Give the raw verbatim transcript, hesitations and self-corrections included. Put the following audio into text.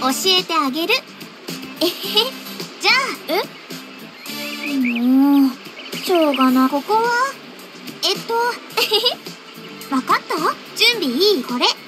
教えてあげる。えへへ。じゃあ、えもう、しょうがな。ここはえっと、えへへ。わかった？準備いい？これ。